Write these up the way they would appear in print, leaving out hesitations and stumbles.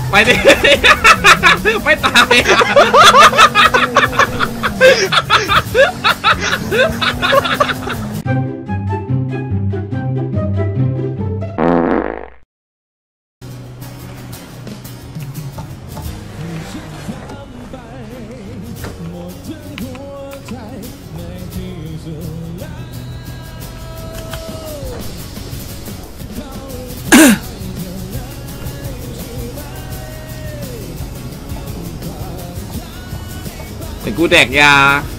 ไปดิไม่ตายแต่กูแดกยา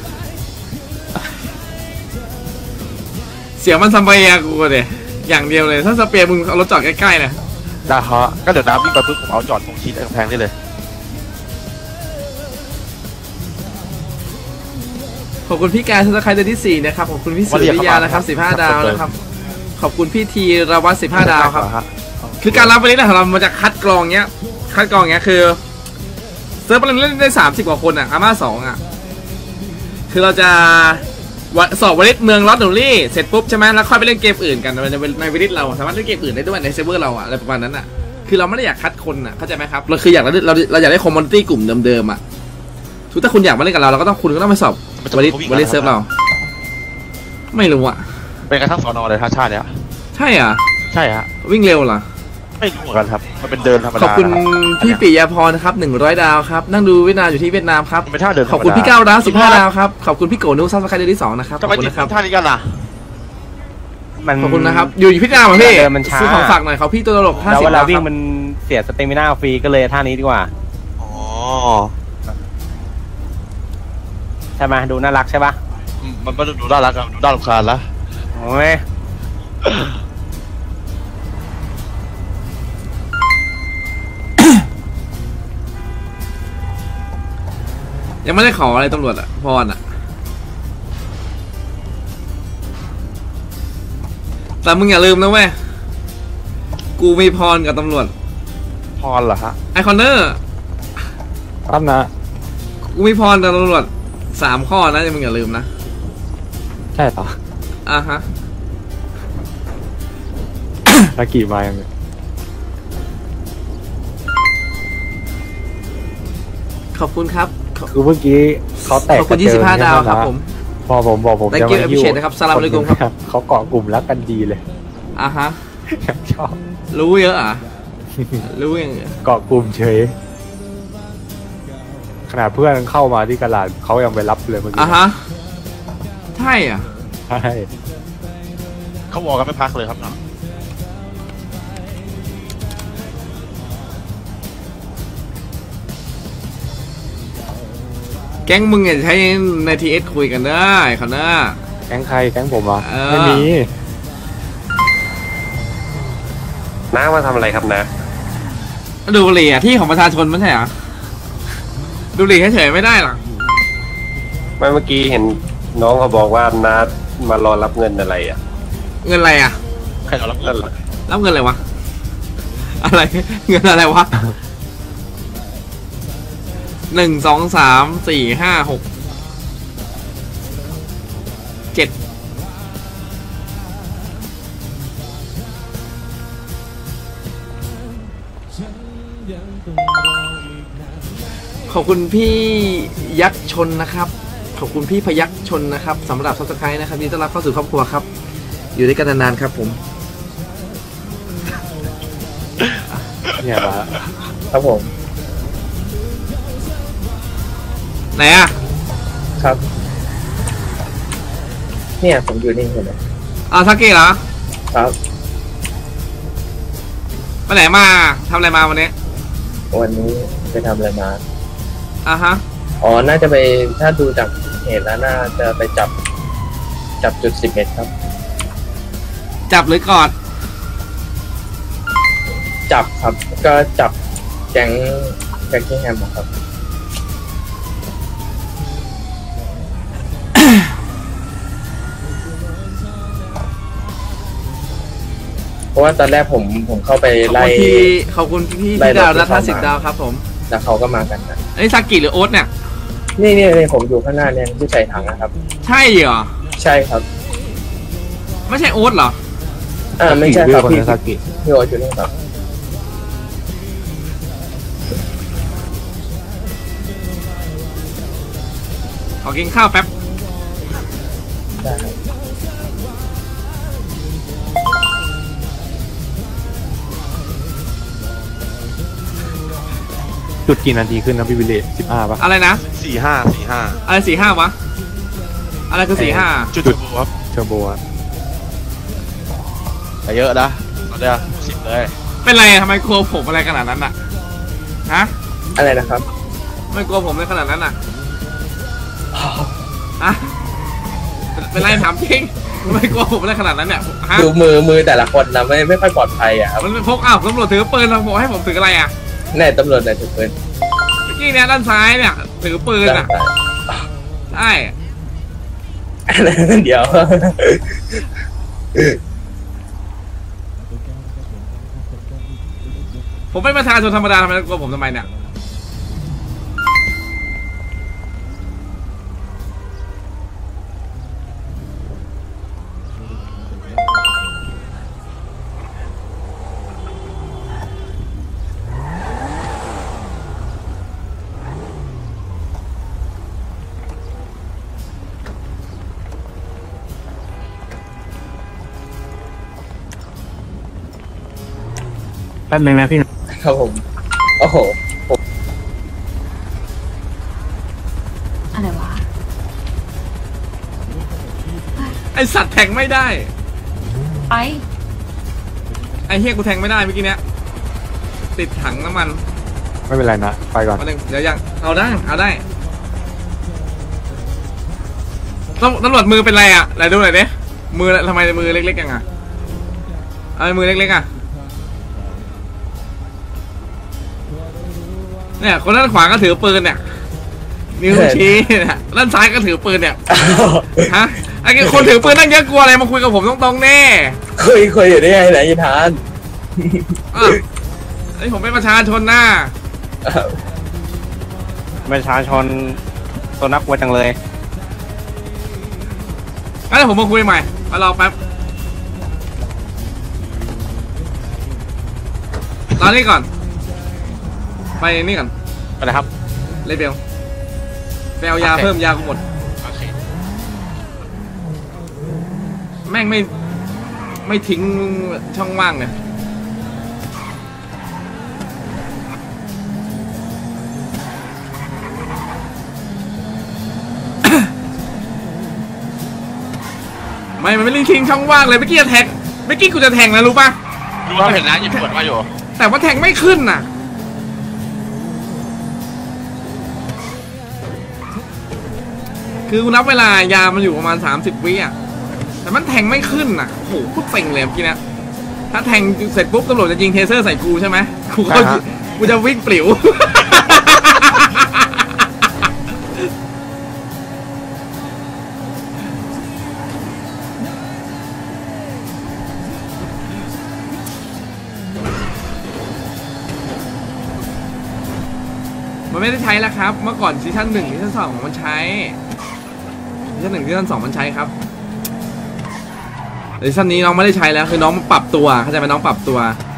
เสียมันซัมเปียกูเลยอย่างเดียวเลยถ้าสเปียมึงเอารถจอดใกล้ๆนะได้ฮะก็เดี๋ยวน้ำวิ่งไปปุ๊บผมเอาจอดตรงชิดกำแพงได้เลยขอบคุณพี่การทัศน์ใครเดือนที่4นะครับขอบคุณพี่สุริยานะครับ15 ดาวนะครับขอบคุณพี่ทีรวัตร15 ดาวครับคือการรับวันนี้นะเรามาจากคัดกรองเนี้ยคือเซิร์ฟเราเล่นได้30 กว่าคนอ่ะอาม่า2อ่ะคือเราจะสอบวลิตเมืองลอสโดลี่เสร็จปุ๊บใช่ไหมแล้วค่อยไปเล่นเกมอื่นกันในวลิตเราสามารถเล่นเกมอื่นได้ด้วยในเซิร์ฟเวอร์เราอ่ะอะไรประมาณนั้นอ่ะคือเราไม่ได้อยากคัดคนอ่ะเข้าใจไหมครับเราคือเราอยากได้คอมมูนิตี้กลุ่มเดิมๆอ่ะทุกถ้าคุณอยากมาเล่นกับเราก็ต้องคุณก็ต้องไปสอบวลิตเซิร์ฟเราไม่รู้อ่ะเป็นกระทั่งสอนอเลยท่าชาติเนี้ยใช่อ่ะใช่ฮะวิ่งเร็วเหรอไม่รู้เหมือนกันครับมันเป็นเดินธรรมดาขอบคุณพี่ปิยาพรนะครับ100 ดาวครับนั่งดูเวียดนามอยู่ที่เวียดนามครับเป็นท่าเดินขอบคุณพี่ก้าวร้าว15 ดาวครับขอบคุณพี่โกนุซับสไครต์เดือนที่2นะครับขอบคุณนะครับท่านี้กันล่ะขอบคุณนะครับอยู่เวียดนามเหรอพี่ซื้อของฝากหน่อยเขาพี่ตัวตลก50 แล้วเวลาวิ่งมันเสียสเตมิน่าฟรีก็เลยท่านี้ดีกว่าอ๋อใช่ไหมดูน่ารักใช่ปะมันไม่ดูน่ารักอะดูน่ารำคาญละโอ้ยยังไม่ได้ขออะไรตำรวจอ่ะพรอ่ะแต่มึงอย่าลืมนะเว้ยกูมีพรกับตำรวจพรเหรอฮะไอคอนเนอร์ครับนะกูมีพรกับตำรวจ3 ข้อนะมึงอย่าลืมนะใช่ปะฮะตะกี้มายังไงขอบคุณครับคือเมื่อกี้เขาแตกขอบคุณ25 ดาวครับผมพอผมบอกผมจะมายิ้วนะครับสลามอะลัยกุมครับเขาเกาะกลุ่มรักกันดีเลยฮะชอบรู้เยอะรู้ยังเกาะกลุ่มเฉยขนาดเพื่อนเข้ามาที่กระดาษเขายังไปรับเลยเมื่อกี้ฮะใช่ใช่เขาบอกกันไม่พักเลยครับเนาะแก๊งมึงเนี่ยใช้ในทีเอสคุยกันได้เขาหน้าแก๊งใครแก๊งผมอ่ะไม่มีน้ามาทำอะไรครับนะดูบุหรี่ที่ของประชาชนไม่ใช่เหรอดูบุหรี่เฉยๆไม่ได้หรอเมื่อกี้เห็นน้องเขาบอกว่าน้ามารอรับเงินอะไรเงินอะไรใครรอรับเงินรับเงินอะไรวะอะไรเงินอะไรวะ1 2 3 4 5 6 7ขอบคุณพี่ยักษ์ชนนะครับขอบคุณพี่พยักษ์ชนนะครับสำหรับซับสไครต์นะครับยินดีต้อนรับเข้าสู่ครอบครัวครับอยู่ด้วยกันนานๆครับผมเนี่ยครับผมไหนครับเนี่ยผมอยู่นี่เห็นไหมซาเกะเหรอครับไปไหนมาทำอะไรมาวันนี้ไปทำอะไรมาฮะน่าจะไปถ้าดูจากเหตุแล้วน่าจะไปจับจุด11ครับจับหรือกอดจับครับก็จับแก๊งที่แฮมครับ ราะว่าตอนแรกผมเข้าไปไล่ขอบคุณพี่ดาวและ50 ดาวครับผมแล้วเขาก็มากันนะไอ้ซากิหรือโอ๊ตเนี่ยนี่ผมอยู่ข้างหน้าเนี่ยที่ใส่ถังนะครับใช่เหรอใช่ครับไม่ใช่โอ๊ตเหรอไม่ใช่ครับพี่โอ๊ตอยู่นี่ครับกินข้าวแป๊บได้ครับจุดกี่นาทีขึ้นนะพี่วิลเล่15ป่ะอะไรนะ 45 อะไร45วะอะไรคือ45 จุดครับเทอร์โบอะแต่เยอะนะตอนเนี้ย10เลยเป็นไรทำไมกลัวผมอะไรขนาดนั้นอ่ะฮะอะไรนะครับไม่กลัวผมเลยขนาดนั้นอ่ะอะเป็นไรถามจริงไม่กลัวผมอะไรขนาดนั้นเนี่ยฮะดูมือแต่ละคนนะไม่ค่อยปลอดภัยอะครับมันพกอ้าวตำรวจถือปืนเราบอกให้ผมถืออะไรอ่ะแน่ตำรวจไหนถือปืนเมื่อกี้เนี่ยด้านซ้ายเนี่ยถือปืนด้านอ่ะซ้ายใช่เดี๋ยวผมเป็นประชาชนธรรมดาทำไมต้องกลัวผมทำไมเนี่ยแป๊บนึงนะพี่ครับผม โอ้โหอะไรวะไอสัตว์แทงไม่ได้ไปไอเฮียกูแทงไม่ได้เมื่อกี้เนี้ยติดถังน้ำมันไม่เป็นไรนะไปก่อนมาหนึ่งเดี๋ยวยังเอาได้ตำรวจมือเป็นไรอ่ะไหนดูหน่อยดิมือทำไมมือเล็กๆยังอ่ะเอามือเล็กๆอ่ะเนี่ยคนด้านขวาก็ถือปืนเนี่ยนิ้วชี้เนี่ยด้านซ้ายก็ถือปืนเนี่ยฮะไอ้คนถือปืนนั่งเยอะกลัวอะไรมาคุยกับผมตรงๆแน่คุยอยู่ได้ไงไหนยินทานอ้าวไอ้ผมเป็นประชาชนหน้าประชาชนตัวนักวัวจังเลยงั้นเดี๋ยวผมมาคุยใหม่มารอแป๊บรอนี่ก่อนไปนี่ก่อนไปนะครับเลเบลไปเอายาเพิ่มยากูหมดโอเคแม่งไม่ทิ้งช่องว่างเนี่ยมันไม่ได้ทิ้งช่องว่างเลยเมื่อกี้จะแทงเมื่อกี้กูจะแทงนะรู้ป่ะรู้ว่าเห็นนะหยิบขวดมาอยู่แต่ว่าแทงไม่ขึ้นน่ะคือกูนับเวลายามันอยู่ประมาณ30 วิอ่ะแต่มันแทงไม่ขึ้นน่ะโอ้โหกูเต็งเลยเมื่อกี้นะถ้าแทงเสร็จปุ๊บตำรวจจะยิงเทเซอร์ใส่กูใช่ไหมกูจะวิ่งปลิว มันไม่ได้ใช้แล้วครับ เมื่อก่อนซีซั่น1ซีซั่น2มันใช้ซีซั่น1ซีซั่น2มันใช้ครับซีซั่นนี้น้องไม่ได้ใช้แล้วคือน้องมันปรับตัวเข้าใจไหมน้องปรับตัว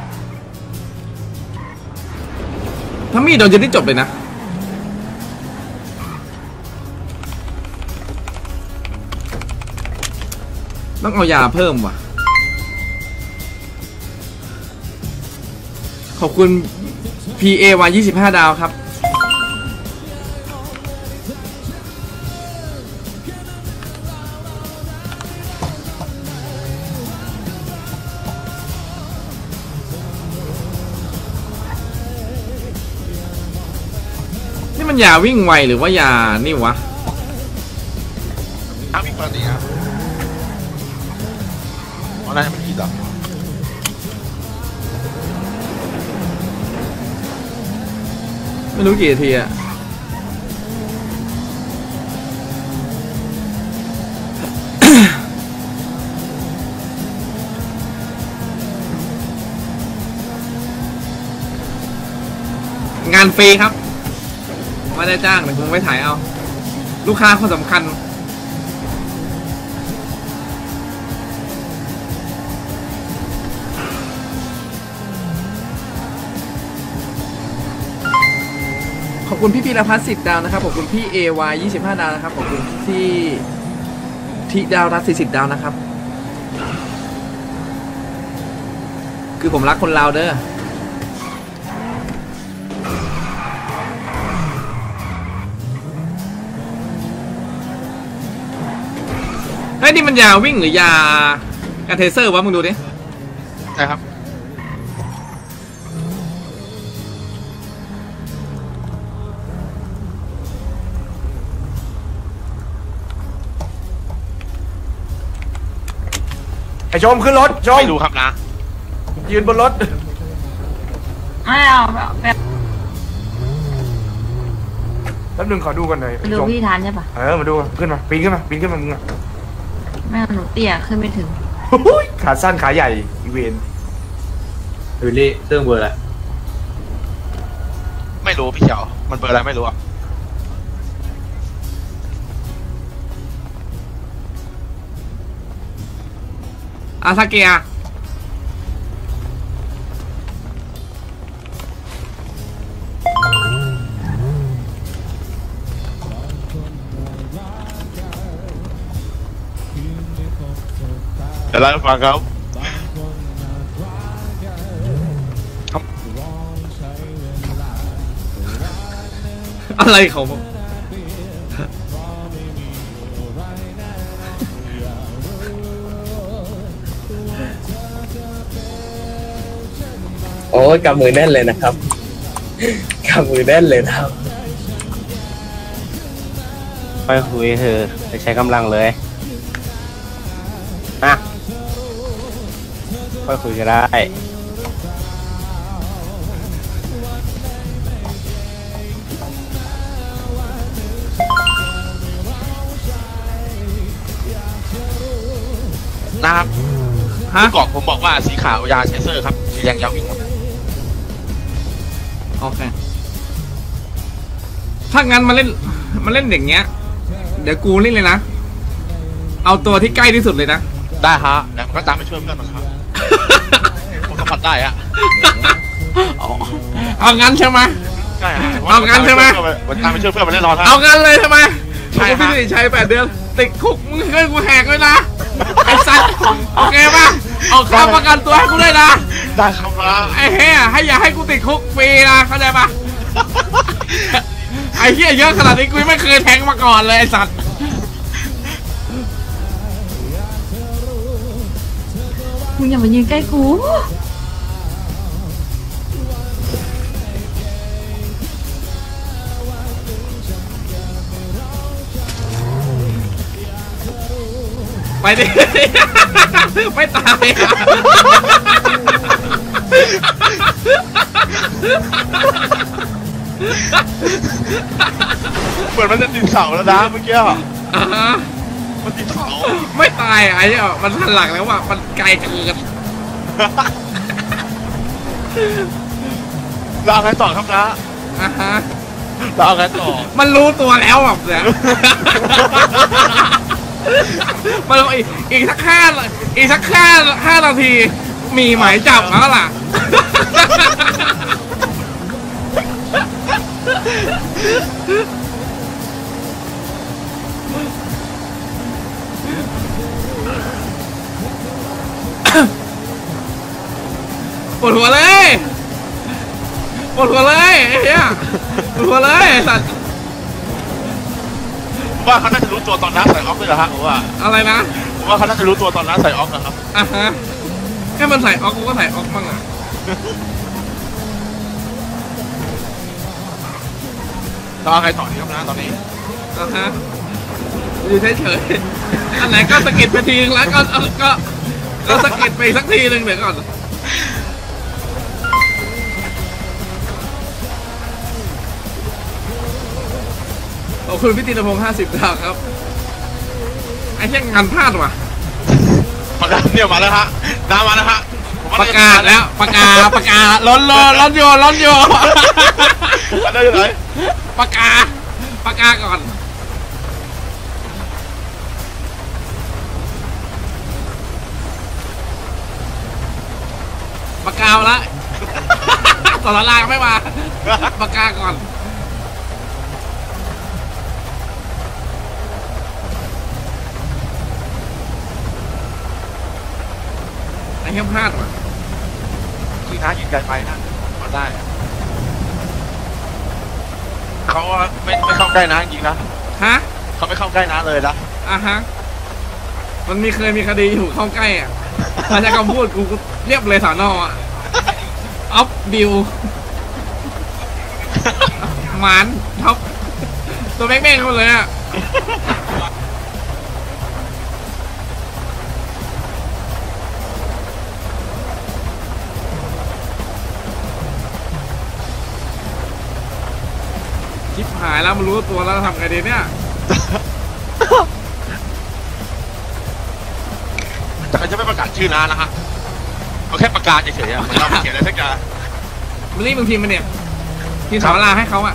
ถ้ามีดโดนยึดได้จบเลยนะต้องเอายาเพิ่มว่ะขอบคุณ PAY 25 ดาวครับนี่มันยาวิ่งไวหรือว่ายานี่วะถ้ามีกรณีครับอ๋อน่าจะเป็นผิดเหรอไม่รู้กี่นาทีอะงานฟรีครับไม่ได้จ้างแต่คงไม่ถ่ายเอา ลูกค้าคนสำคัญขอบคุณพี่พีรพัฒน์10 ดาวนะครับขอบคุณพี่ AY 25 ดาวนะครับขอบคุณที่ทิดาวรัต40 ดาวนะครับคือผมรักคนลาวเด้อเฮ้ยนี่มันยาวิ่งหรือยาการเทเซอร์วะมึงดูดิใช่ครับไอชมขึ้นรถชมไม่รู้ครับนะยืนบนรถไม่เอาแบบแป๊บนึงขอดูกันหน่อยดูชมพี่ทันใช่ปะมาดูขึ้นมาปีนขึ้นมามึงอะแม่หนูเตี้ยขึ้นไม่ถึงขาสั้นขาใหญ่อีเวนวิลลี่เครื่องเบอร์อะไรไม่รู้พี่เขียวมันเบอร์อะไรไม่รู้อ่ะอาซาเกียเดี๋ยวเราฟังครับอะไรของผมโอ้ยกำมือแน่นเลยนะครับ กำมือแน่นเลยนะครับไปคุยเธอไปใช้กำลังเลยอ่ะไปคุยก็ได้นะครับฮะเมื่อก่อนผมบอกว่าสีขาวยาเชเซอร์ครับสีแดงยาววิ่งครับโอเคถ้างั้นมาเล่นอย่างเงี้ยเดี๋ยวกูเล่นเลยนะเอาตัวที่ใกล้ที่สุดเลยนะได้ฮะเดี๋ยวผมก็ตามไปช่วยเพื่อนนะครับ ผมสัมผัสได้ฮะเอางั้นใช่ไหมใช่ฮะเอางั้นใช่ไหมผมตามไปช่วยเพื่อนมาเล่นรอท่าเอางั้นเลยใช่ไหมใช่ขอบคุณฮะพี่สิริชัย8 เดือนติดคุกมึงเคยกูแหกเลยนะไอ้สัตว์โอเคป่ะเอาค่าประกันตัวให้กูด้วยนะได้ครับนะไอ้เหี้ยให้อย่าให้กูติดคุกฟรีนะเข้าใจป่ะไอ้เหี้ยเยอะขนาดนี้กูไม่เคยแทงมาก่อนเลยไอ้สัตว์มึงอย่ามายืนใกล้กูไปดิ ไม่ตายอะเหมือนมันจะติดเสาแล้วนะเมื่อกี้อ่าฮะมันติดเสาไม่ตายอะไอ้เนี่ยมันทันหลังแล้วว่ะมันไกลเกินเราเอาไงต่อครับนะอ่าฮะเราเอาไงต่อมันรู้ตัวแล้วแบบเนี่ย มันบอกอีกสักห้านาที มีหมายจับแล้วล่ะ ปวดหัวเลยไอ้เหี้ยปวดหัวเลยไอ้สัตว์ผมว่าเขาน่าจะรู้ตัวตอนน้าใส่ออฟเลยเหรอฮะผมว่าอะไรนะผมว่าเขาน่าจะรู้ตัวตอนน้าใส่ออฟนะครับอ่ะฮะให้มันใส่ออกกูก็ใส่ออกบ้างอ่ะเราเอาไงต่อดีครับนะตอนนี้อ่ะฮะอยู่เฉยๆอันไหนก็สะกิดไปทีนึงแล้วก็สะกิดไปสักทีนึงเดี๋ยวก่อนขอบคุณพี่ธีรพงศ์50 ดาวครับไอ้เชี่ยงานพลาดว่ะประกาศเนี่ยมาแล้วฮะน้ามาแล้วฮะผมว่ประกาศแล้วประกาศล้นอยู่ได้ยังไงประกาศก่อนประกาศแล้ว ตอนละลางไม่มาประกาศก่อนอ้เหี้ยพลาดว่ะยิงนะยิงไกลไปนะมาได้เขาไม่เข้าใกล้นะยิงนะฮะเขาไม่เข้าใกล้นะเลยนะอ่ะฮะมันเคยมีคดีอยู่เข้าใกล้อ่ะถ้าใช้คำพูดกูเรียบเลยสอนอ่ะออฟบิวหมานท็อปตัวแม่งๆเขาเลยอ่ะชิบหายแล้วมันรู้ตัวแล้วทำไงดีเนี่ยแต่เขาจะไม่ประกาศชื่อนะฮะเขาแค่ประกาศเฉยๆอะเหมือนเราเขียนอะไรสักอย่างมันรีบบางทีมันเนี่ยทีมสาวลาให้เขาอ่ะ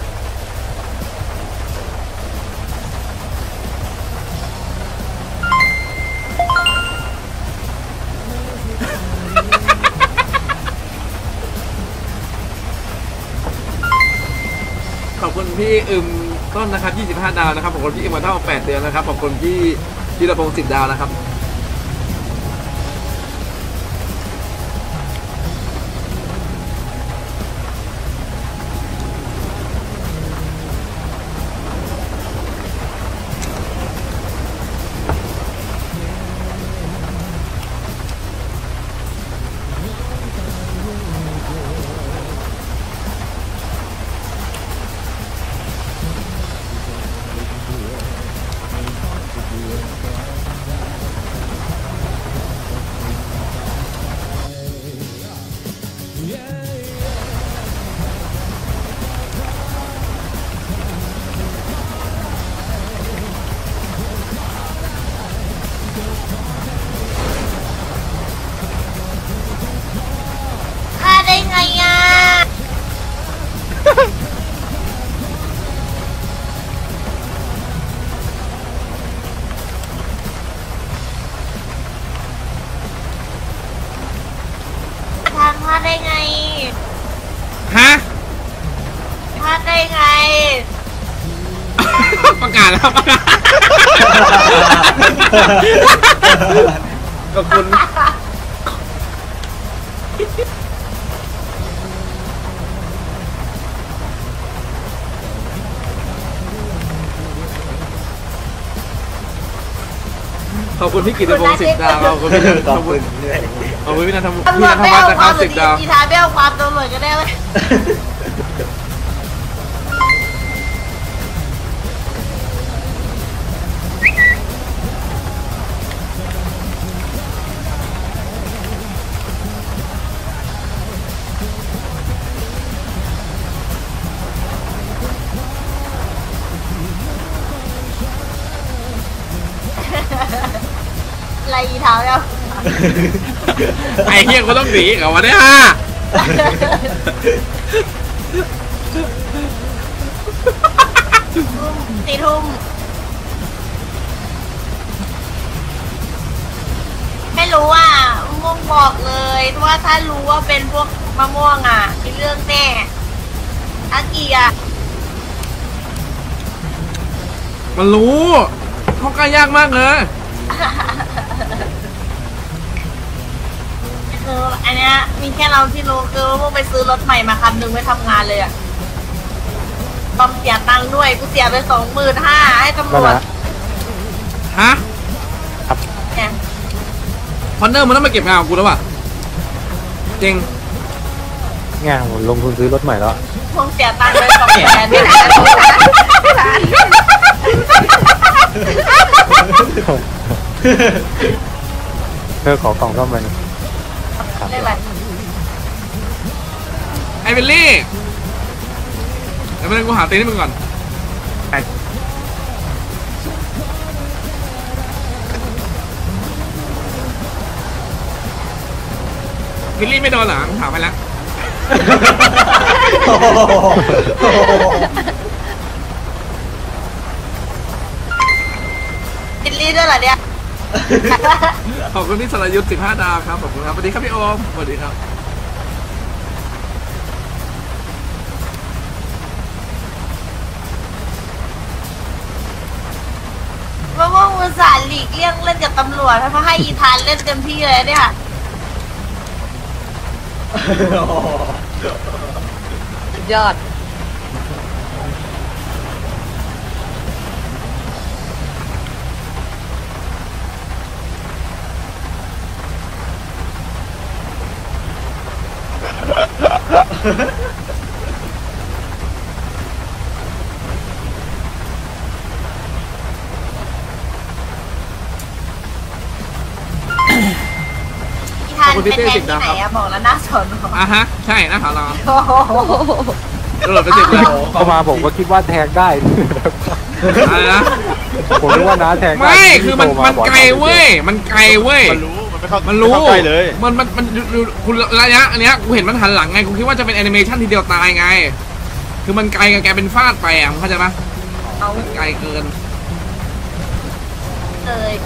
ขอบคุณพี่ต้นนะครับ25 ดาวนะครับขอบคุณพี่มาเท่า8 เดือนนะครับขอบคุณพี่ระพงษ์10 ดาวนะครับได้ไงอ่ะทางพลาดได้ไงฮะพลาดได้ไงประกาศแล้วประกาศขอบคุณขอบคุณพี่กิตติพงศ์10 ดาวขอบคุณขอบคุณพี่นันทวัฒน์นะครับ10 ดาวกีทาไม่เอาความตำรวจก็ได้เลย อะไรอีเท้าเนี่ยไอ้เฮียก็ต้องหนีกับวันนี้ 4 ทุ่มไม่รู้อ่ะม่วงบอกเลยว่าถ้ารู้ว่าเป็นพวกมะม่วงอ่ะมีเรื่องแน่อากีอ่ะมันรู้เข้าใกล้ยากมากเลยคืออันเนี้ยมีแค่เราที่รู้คือว่าพวกไปซื้อรถใหม่มาคันหนึ่งไว้ทำงานเลยอ่ะต้องเสียตังค์ด้วยกูเสียไป25,000ให้ตำรวจฮะเนี่ยคอนเนอร์มันต้องมาเก็บงานของกูแล้วว่ะจริงไงผมลงทุนซื้อรถใหม่แล้วพวกเสียตังค์ไป200,000ไม่ทันขอกล่องซ่อมไปได้ไหมไอ้เบลลี่เดี๋ยวมันกูหาตีนให้มึงก่อนเบลลี่ไม่โดนเหรอถามไปแล้วบิลลี่ด้วยเหรอเนี่ยขอบคุณพี่สรยุทธ์15 ดาวครับขอบคุณครับสวัสดีครับพี่โอมสวัสดีครับว่าพวกอุตส่าห์หลีกเลี่ยงเล่นกับตำรวจเพราะให้อีธานเล่นเต็มที่เลยเนี่ยยอดพี่ทานเป็นแทนที่ไหนอะบอกแล้วหน้าสอนออ่ะฮะใช่นะขอรอโอ้โหตำรวจไป10ดาวเข้ามาผมก็คิดว่าแทงได้อะไรนะผมนึกว่าน้าแทงได้ไม่คือมันไกลเว้ยมันไกลเว้ยมันรู้มันไม่เข้ามันรู้ไเข้าใกล้เลยมันดูคุณระยะอันเนี้ยกูเห็นมันหันหลังไงกูคิดว่าจะเป็นแอนิเมชันทีเดียวตายไง คือมันไกลกับแกเป็นฟาดไปอ่ะมึงเข้าใจปะเอามันไกลเกินเลย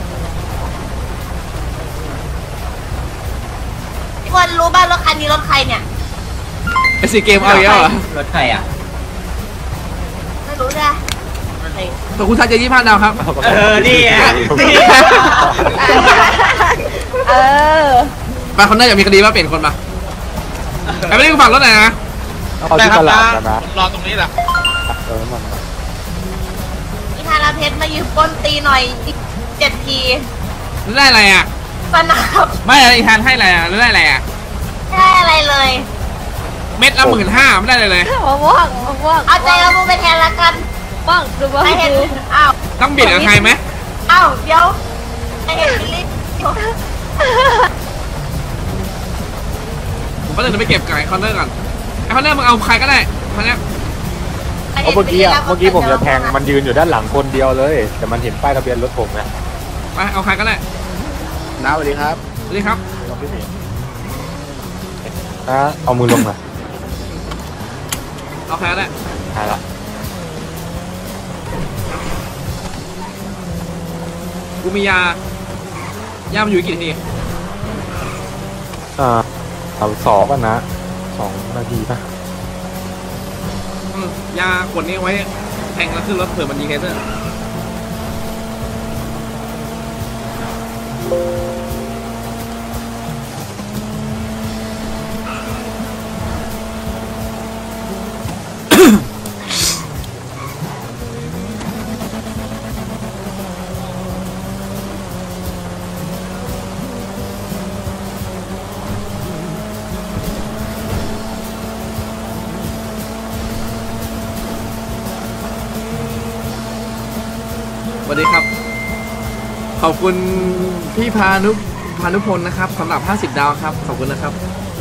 พี่คนรู้บ้างรถคันนี้รถใครเนี่ยไอซีเกมเอาเยอะเหรอรถใครอ่ะไม่รู้จ้ะขอบคุณทัศน์จะ25 ดาวครับนี่อ่ะเออไปคนน่าจะมีคดีว่าเปลี่ยนคนปะไอ้ไม่ได้กูฝากรถหน่อยนะเอาที่ตลาดกันนะรอตรงนี้แหละมันพี่ทาราเพชรมายืมก้นตีหน่อยอีก7 ทีได้อะไรอ่ะสนับไม่อะไรอีกทานให้อะไรอ่ะได้อะไรอ่ะไม่ได้อะไรเลยเม็ดละ15,000ไม่ได้เลยมะม่วงมะม่วงเอาใจเรามูไปแทนละกันม่วงดูว่าไอเห็นดูอ้าวต้องบิดกับใครไหมอ้าวเดี๋ยวไอเห็นบิลลี่ผมก็เลยจะไปเก็บไก่คอนเนอร์ก่อนไอคอนเนอร์มึงเอาใครก็ได้คอนเนี้ยเพราะเมื่อกี้ผมจะแทงมันยืนอยู่ด้านหลังคนเดียวเลย แต่มันเห็นป้ายทะเบียนรถผมนะไปเอาใครก็ได้น้าสวัสดีครับสวัสดีครับเอามือลงนะเอาใครก็ได้หายละกูมียามันอยู่กี่ทีเอา2ป่ะนะ2 นาทีป่ะยาขวดนี้ไว้แทงแล้วขึ้นรถเผื่อมันยิงเทเซอร์สวัสดีครับ ขอบคุณพี่พานุพลนะครับสำหรับ50 ดาวครับขอบคุณนะครับ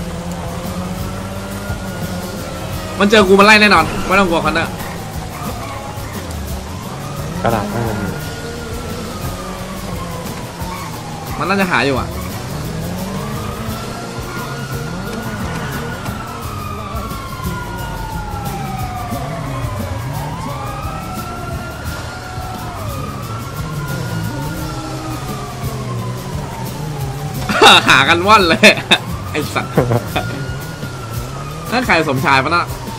มันเจอกูมันไล่แน่นอนไม่ต้องกลัวคอนเนอร์กระดาษน่าจะมีมันน่าจะหาอยู่อ่ะ หากันว่อนเลย ไอ้สัตว์นั่นใครสมชายปะน่ะ